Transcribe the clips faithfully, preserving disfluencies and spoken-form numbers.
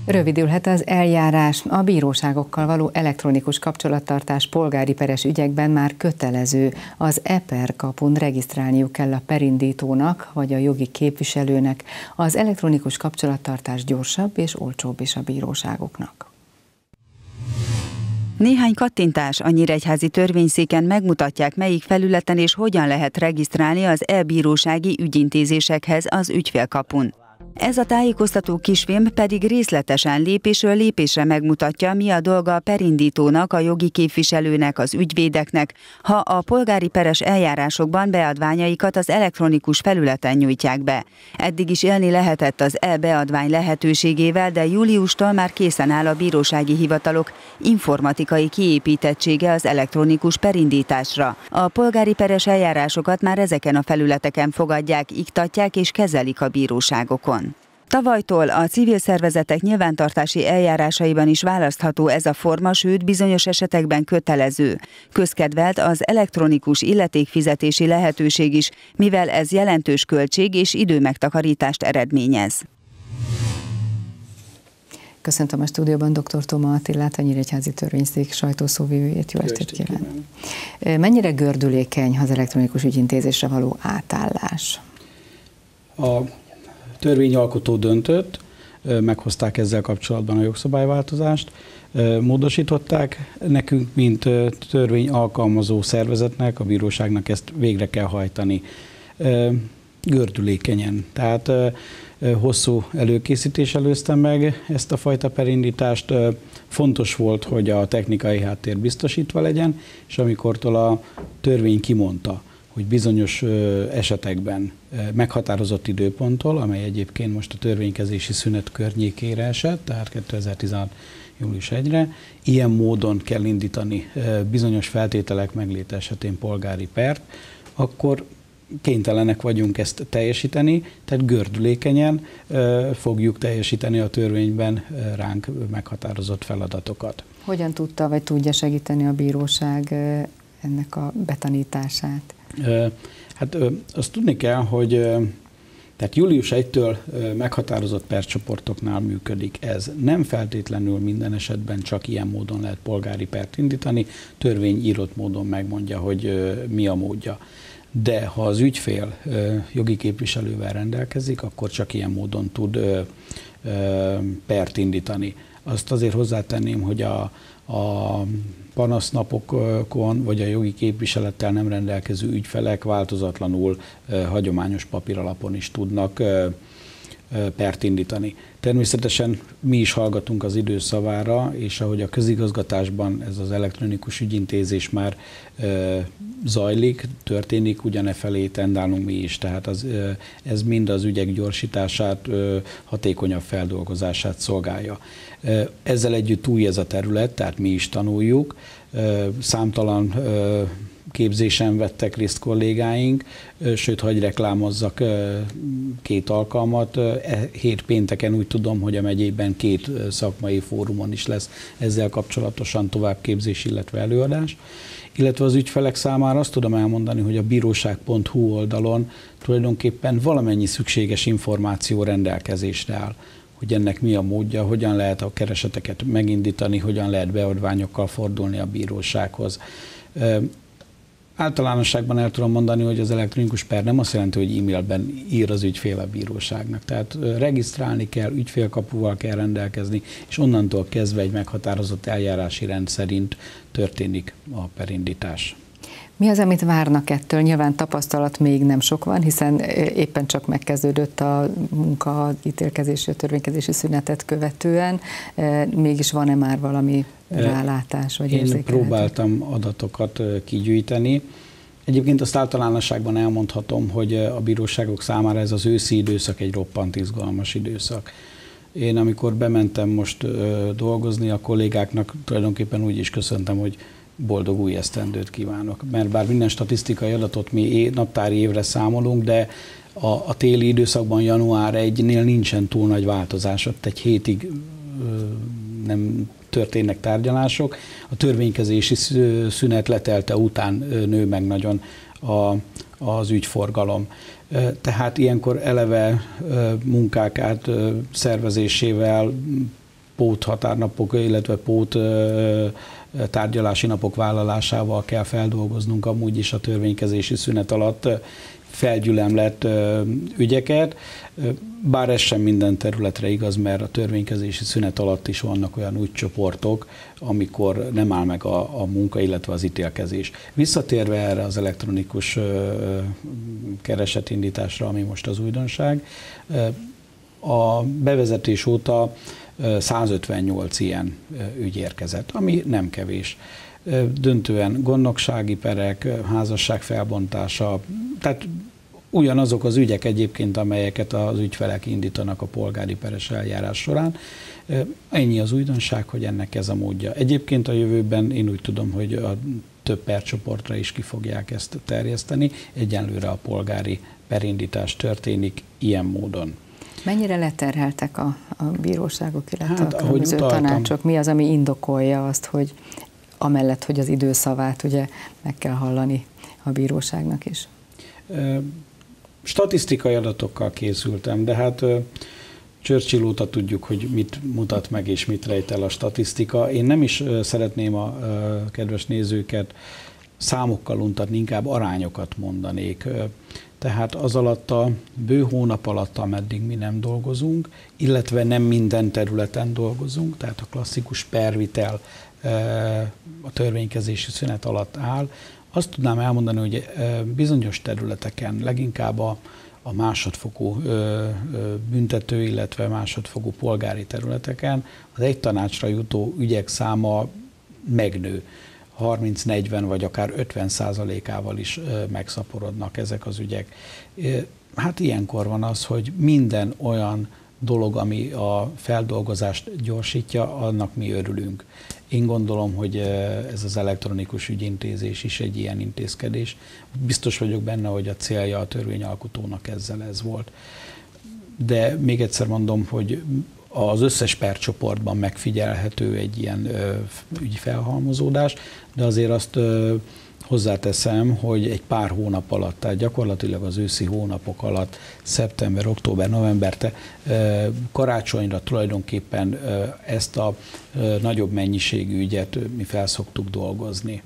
Rövidülhet az eljárás. A bíróságokkal való elektronikus kapcsolattartás polgári peres ügyekben már kötelező. Az e per kapun regisztrálniuk kell a perindítónak vagy a jogi képviselőnek. Az elektronikus kapcsolattartás gyorsabb és olcsóbb is a bíróságoknak. Néhány kattintás a Nyíregyházi Törvényszéken megmutatják, melyik felületen és hogyan lehet regisztrálni az e-bírósági ügyintézésekhez az ügyfélkapun. Ez a tájékoztató kisfilm pedig részletesen lépésről lépésre megmutatja, mi a dolga a perindítónak, a jogi képviselőnek, az ügyvédeknek, ha a polgári peres eljárásokban beadványaikat az elektronikus felületen nyújtják be. Eddig is élni lehetett az e-beadvány lehetőségével, de júliustól már készen áll a bírósági hivatalok informatikai kiépítettsége az elektronikus perindításra. A polgári peres eljárásokat már ezeken a felületeken fogadják, iktatják és kezelik a bíróságokon. Tavalytól a civil szervezetek nyilvántartási eljárásaiban is választható ez a forma, sőt bizonyos esetekben kötelező. Közkedvelt az elektronikus illetékfizetési lehetőség is, mivel ez jelentős költség és időmegtakarítást eredményez. Köszöntöm a stúdióban dr. Toma Attilát, a Nyíregyházi Törvényszék sajtószóvivőjét. Jó estét kívánok! Mennyire gördülékeny az elektronikus ügyintézésre való átállás? A törvényalkotó döntött, meghozták ezzel kapcsolatban a jogszabályváltozást, módosították, nekünk, mint törvény alkalmazó szervezetnek, a bíróságnak ezt végre kell hajtani gördülékenyen. Tehát hosszú előkészítés előzte meg ezt a fajta perindítást. Fontos volt, hogy a technikai háttér biztosítva legyen, és amikortól a törvény kimondta, hogy bizonyos esetekben meghatározott időponttól, amely egyébként most a törvénykezési szünet környékére esett, tehát kétezer-tizenhat. július elsejére, ilyen módon kell indítani bizonyos feltételek megléte esetén polgári pert, akkor kénytelenek vagyunk ezt teljesíteni, tehát gördülékenyen fogjuk teljesíteni a törvényben ránk meghatározott feladatokat. Hogyan tudta vagy tudja segíteni a bíróság ennek a betanítását? Hát azt tudni kell, hogy tehát július elsejétől meghatározott percsoportoknál működik ez. Nem feltétlenül minden esetben csak ilyen módon lehet polgári pert indítani, törvény írott módon megmondja, hogy mi a módja. De ha az ügyfél jogi képviselővel rendelkezik, akkor csak ilyen módon tud pert indítani. Azt azért hozzátenném, hogy a, a panasznapokon vagy a jogi képviselettel nem rendelkező ügyfelek változatlanul hagyományos papíralapon is tudnak pert indítani. Természetesen mi is hallgatunk az idő szavára, és ahogy a közigazgatásban ez az elektronikus ügyintézés már e, zajlik, történik, ugyane felé tendálunk mi is. Tehát az, e, ez mind az ügyek gyorsítását, e, hatékonyabb feldolgozását szolgálja. E, ezzel együtt új ez a terület, tehát mi is tanuljuk. E, számtalan e, képzésen vettek részt kollégáink, sőt, hagy reklámozzak két alkalmat. Hét pénteken úgy tudom, hogy a megyében két szakmai fórumon is lesz ezzel kapcsolatosan továbbképzés, illetve előadás. Illetve az ügyfelek számára azt tudom elmondani, hogy a bíróság pont hu oldalon tulajdonképpen valamennyi szükséges információ rendelkezésre áll, hogy ennek mi a módja, hogyan lehet a kereseteket megindítani, hogyan lehet beadványokkal fordulni a bírósághoz. Általánosságban el tudom mondani, hogy az elektronikus per nem azt jelenti, hogy e-mailben ír az ügyfél a bíróságnak. Tehát regisztrálni kell, ügyfélkapuval kell rendelkezni, és onnantól kezdve egy meghatározott eljárási rend szerint történik a perindítás. Mi az, amit várnak ettől? Nyilván tapasztalat még nem sok van, hiszen éppen csak megkezdődött a munka ítélkezési, a törvénykezési szünetet követően. Mégis van-e már valami rálátás vagy érzékelhető? Én próbáltam adatokat kigyűjteni. Egyébként azt általánosságban elmondhatom, hogy a bíróságok számára ez az őszi időszak egy roppant izgalmas időszak. Én amikor bementem most dolgozni, a kollégáknak tulajdonképpen úgy is köszöntem, hogy boldog új esztendőt kívánok. Mert bár minden statisztikai adatot mi naptári évre számolunk, de a, a téli időszakban január elsejénél nincsen túl nagy változás. Ott egy hétig ö, nem történnek tárgyalások. A törvénykezési szünet letelte után nő meg nagyon a, az ügyforgalom. Tehát ilyenkor eleve munkák át szervezésével pót határnapok, illetve pót tárgyalási napok vállalásával kell feldolgoznunk amúgy is a törvénykezési szünet alatt felgyülemlett ügyeket, bár ez sem minden területre igaz, mert a törvénykezési szünet alatt is vannak olyan ügycsoportok, amikor nem áll meg a, a munka, illetve az ítélkezés. Visszatérve erre az elektronikus keresetindításra, ami most az újdonság, a bevezetés óta százötvennyolc ilyen ügy érkezett, ami nem kevés. Döntően gondnoksági perek, házasság felbontása, tehát ugyanazok az ügyek egyébként, amelyeket az ügyfelek indítanak a polgári peres eljárás során. Ennyi az újdonság, hogy ennek ez a módja. Egyébként a jövőben én úgy tudom, hogy a több percsoportra is ki fogják ezt terjeszteni. Egyenlőre a polgári perindítás történik ilyen módon. Mennyire leterheltek a, a bíróságok, illetve hát, a különböző utaltam, tanácsok? Mi az, ami indokolja azt, hogy amellett, hogy az időszavát ugye meg kell hallani a bíróságnak is? Statisztikai adatokkal készültem, de hát Churchill óta tudjuk, hogy mit mutat meg és mit rejt el a statisztika. Én nem is szeretném a kedves nézőket számokkal untatni, inkább arányokat mondanék. Tehát az alatt a bő hónap alatt, ameddig mi nem dolgozunk, illetve nem minden területen dolgozunk, tehát a klasszikus pervitel a törvénykezési szünet alatt áll. Azt tudnám elmondani, hogy bizonyos területeken, leginkább a, a másodfokú büntető, illetve másodfokú polgári területeken az egy tanácsra jutó ügyek száma megnő. harminc, negyven vagy akár ötven százalékával is megszaporodnak ezek az ügyek. Hát ilyenkor van az, hogy minden olyan dolog, ami a feldolgozást gyorsítja, annak mi örülünk. Én gondolom, hogy ez az elektronikus ügyintézés is egy ilyen intézkedés. Biztos vagyok benne, hogy a célja a törvényalkotónak ezzel ez volt. De még egyszer mondom, hogy az összes percsoportban megfigyelhető egy ilyen ügyfelhalmozódás, de azért azt hozzáteszem, hogy egy pár hónap alatt, tehát gyakorlatilag az őszi hónapok alatt, szeptember, október, november, te, karácsonyra tulajdonképpen ezt a nagyobb mennyiségű ügyet mi fel szoktuk dolgozni.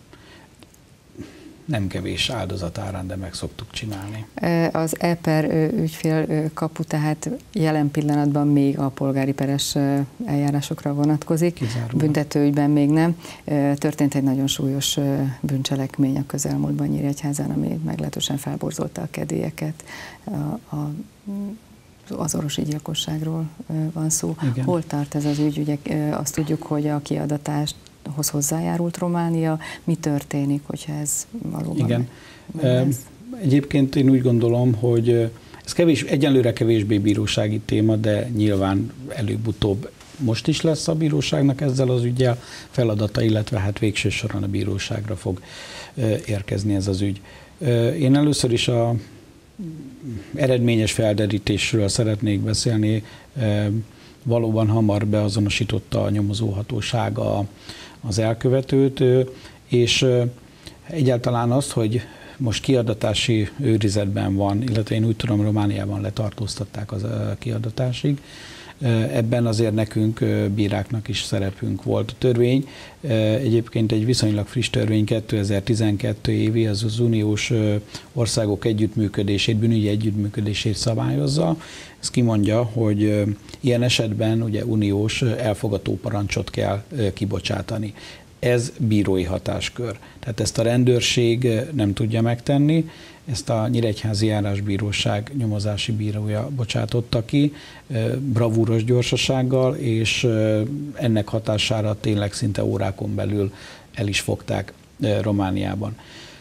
Nem kevés áldozat árán, de meg szoktuk csinálni. Az e-per ügyfél kapu tehát jelen pillanatban még a polgári peres eljárásokra vonatkozik, kizárólag. Büntetőügyben még nem. Történt egy nagyon súlyos bűncselekmény a közelmúltban Nyíregyházán, ami meglehetősen felborzolta a kedélyeket. A, a, az orvosi gyilkosságról van szó. Igen. Hol tart ez az ügy? Ugye azt tudjuk, hogy a kiadatást hoz hozzájárult Románia. Mi történik, hogyha ez valóban Igen. Meg Egyébként én úgy gondolom, hogy ez kevés, egyenlőre kevésbé bírósági téma, de nyilván előbb-utóbb most is lesz a bíróságnak ezzel az üggyel feladata, illetve hát végső soron a bíróságra fog érkezni ez az ügy. Én először is a eredményes felderítésről szeretnék beszélni. Valóban hamar beazonosította a nyomozóhatóság a az elkövetőt, és egyáltalán azt, hogy most kiadatási őrizetben van, illetve én úgy tudom, Romániában letartóztatták az kiadatásig. Ebben azért nekünk, bíráknak is szerepünk volt. A törvény egyébként egy viszonylag friss törvény, kétezer-tizenkettő évi, az az uniós országok együttműködését, bűnügyi együttműködését szabályozza. Ez kimondja, hogy ilyen esetben ugye uniós elfogató parancsot kell kibocsátani. Ez bírói hatáskör. Tehát ezt a rendőrség nem tudja megtenni, ezt a Nyíregyházi Járásbíróság nyomozási bírója bocsátotta ki, bravúros gyorsasággal, és ennek hatására tényleg szinte órákon belül el is fogták Romániában.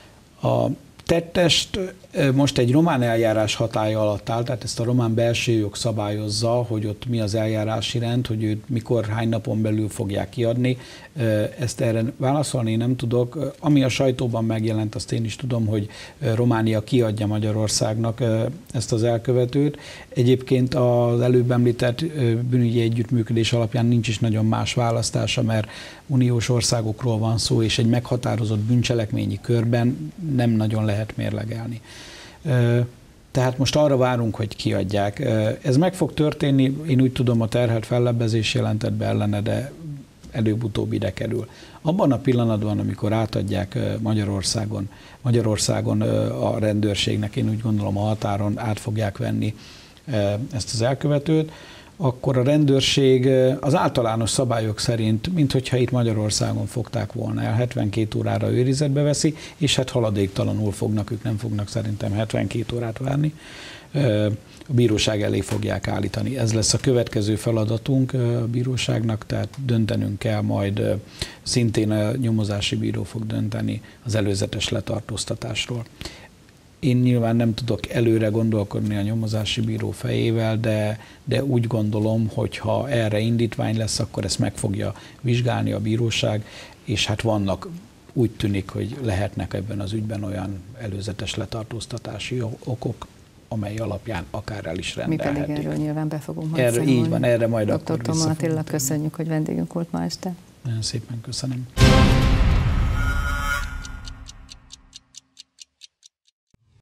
A tettest most egy román eljárás hatálya alatt áll, tehát ezt a román belső jog szabályozza, hogy ott mi az eljárási rend, hogy őt mikor, hány napon belül fogják kiadni. Ezt erre válaszolni nem tudok. Ami a sajtóban megjelent, azt én is tudom, hogy Románia kiadja Magyarországnak ezt az elkövetőt. Egyébként az előbb említett bűnügyi együttműködés alapján nincs is nagyon más választása, mert uniós országokról van szó, és egy meghatározott bűncselekményi körben nem nagyon lehet mérlegelni. Tehát most arra várunk, hogy kiadják. Ez meg fog történni, én úgy tudom, a terhelt fellebbezés jelentett be ellene, de előbb-utóbb ide kerül. Abban a pillanatban, amikor átadják Magyarországon, Magyarországon a rendőrségnek, én úgy gondolom a határon át fogják venni ezt az elkövetőt, akkor a rendőrség az általános szabályok szerint, minthogyha itt Magyarországon fogták volna el, hetvenkét órára őrizetbe veszi, és hát haladéktalanul fognak, ők nem fognak szerintem hetvenkét órát várni, a bíróság elé fogják állítani. Ez lesz a következő feladatunk a bíróságnak, tehát döntenünk kell majd, szintén a nyomozási bíró fog dönteni az előzetes letartóztatásról. Én nyilván nem tudok előre gondolkodni a nyomozási bíró fejével, de, de úgy gondolom, hogy ha erre indítvány lesz, akkor ezt meg fogja vizsgálni a bíróság, és hát vannak, úgy tűnik, hogy lehetnek ebben az ügyben olyan előzetes letartóztatási okok, amely alapján akár el is rendelhetik. Mi pedig erről nyilván be fogunk majd erre, számolni. Így van, erre majd doktor akkor Toma Attila, köszönjük, hogy vendégünk volt ma este. Nagyon szépen köszönöm.